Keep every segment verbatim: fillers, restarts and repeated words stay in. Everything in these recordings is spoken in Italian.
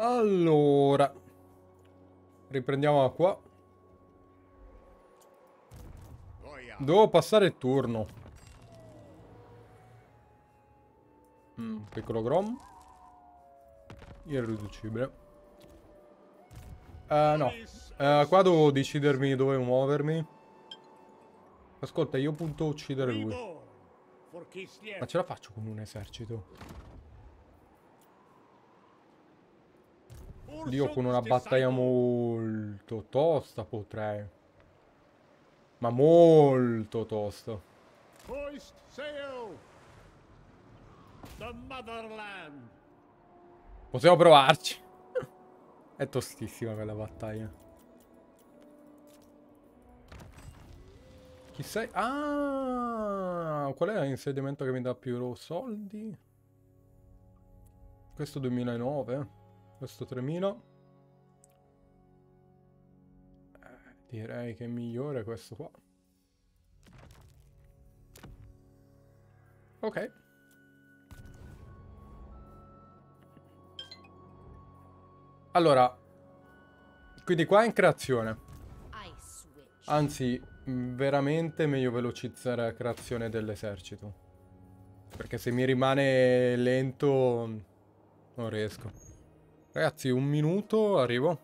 Allora, riprendiamo da qua. Devo passare il turno. Mm, piccolo Grom. Irriducibile. Eh, no. Eh, qua devo decidermi dove muovermi. Ascolta, io punto a uccidere lui. Ma ce la faccio con un esercito? Io con una battaglia molto tosta potrei. Ma molto tosta. Hoist sail! The motherland! Possiamo provarci. È tostissima quella battaglia. Chi sei? Ah, qual è l'insediamento che mi dà più soldi? Questo duemilanove. Questo tremila. Eh, direi che è migliore questo qua. Ok. Allora, quindi qua è in creazione. Anzi, mh, veramente meglio velocizzare la creazione dell'esercito. Perché se mi rimane lento non riesco. Ragazzi, un minuto, arrivo.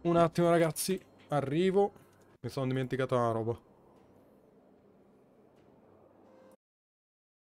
Un attimo ragazzi, arrivo. Mi sono dimenticato una roba.